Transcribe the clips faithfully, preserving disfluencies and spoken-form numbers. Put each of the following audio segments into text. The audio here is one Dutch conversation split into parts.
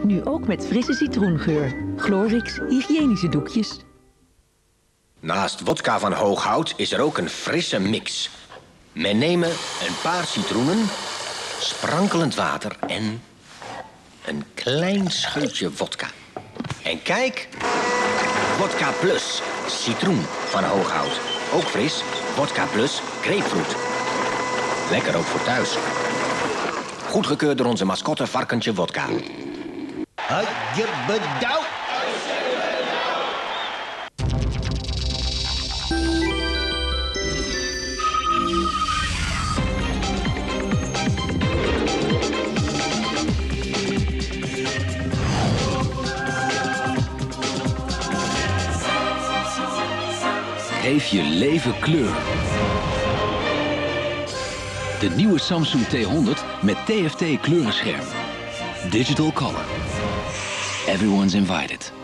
Nu ook met frisse citroengeur. Glorix hygiënische doekjes. Naast wodka van Hooghout is er ook een frisse mix. Men nemen een paar citroenen, sprankelend water en een klein scheutje wodka. En kijk, wodka plus citroen van Hooghout. Ook fris, wodka plus grapefruit. Lekker ook voor thuis. Goedgekeurd door onze mascotte varkentje wodka. Had je bedankt? Geef je leven kleur. De nieuwe Samsung T honderd met T F T kleurenscherm. Digital color. Everyone's invited.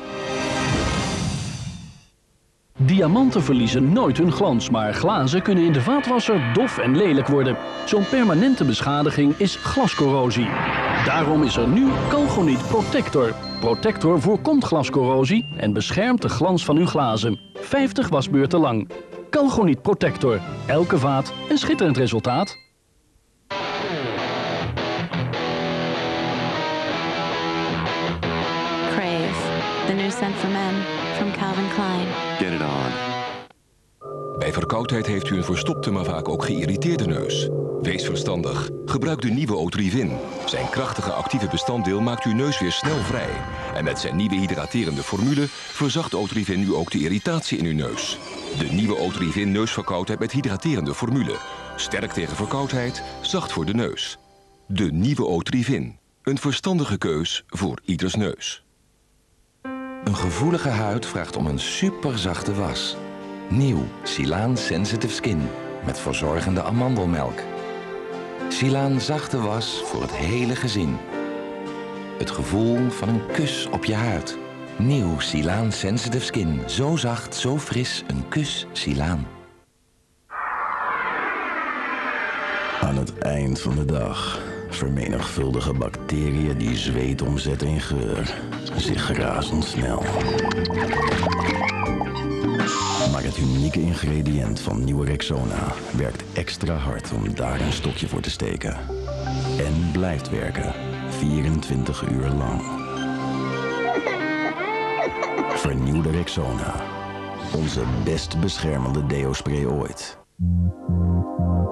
Diamanten verliezen nooit hun glans, maar glazen kunnen in de vaatwasser dof en lelijk worden. Zo'n permanente beschadiging is glascorrosie. Daarom is er nu Calgoniet Protector. Protector voorkomt glascorrosie en beschermt de glans van uw glazen. vijftig wasbeurten lang. Calgoniet Protector. Elke vaat een schitterend resultaat. Crave, the new scent for men from Calvin Klein. Get it on. Bij verkoudheid heeft u een verstopte, maar vaak ook geïrriteerde neus. Wees verstandig. Gebruik de nieuwe Otrivin. Zijn krachtige actieve bestanddeel maakt uw neus weer snel vrij. En met zijn nieuwe hydraterende formule verzacht Otrivin nu ook de irritatie in uw neus. De nieuwe Otrivin neusverkoudheid met hydraterende formule. Sterk tegen verkoudheid, zacht voor de neus. De nieuwe Otrivin. Een verstandige keus voor ieders neus. Een gevoelige huid vraagt om een superzachte was. Nieuw Silaan Sensitive Skin met verzorgende amandelmelk. Silaan zachte was voor het hele gezin. Het gevoel van een kus op je huid. Nieuw Silaan Sensitive Skin. Zo zacht, zo fris, een kus Silaan. Aan het eind van de dag vermenigvuldigen bacteriën die zweet omzetten in geur zich razendsnel. Maar het unieke ingrediënt van nieuwe Rexona werkt extra hard om daar een stokje voor te steken. En blijft werken, vierentwintig uur lang. Vernieuwde Rexona. Onze best beschermende deo-spray ooit.